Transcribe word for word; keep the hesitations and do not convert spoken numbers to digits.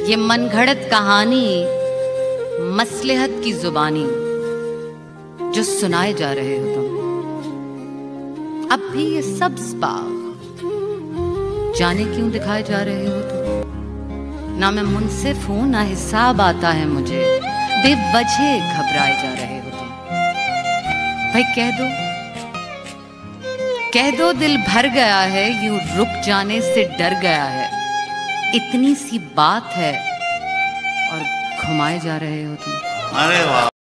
ये मनगढ़ंत कहानी मसलहत की जुबानी जो सुनाए जा रहे हो तुम। अब भी ये सब्ज बाग जाने क्यों दिखाए जा रहे हो तुम। ना मैं मुनसिफ हूं ना हिसाब आता है मुझे, बेवजह घबराए जा रहे हो तुम। भाई कह दो कह दो दिल भर गया है, यूं रुक जाने से डर गया है। इतनी सी बात है और घुमाए जा रहे हो तुम। अरे वाह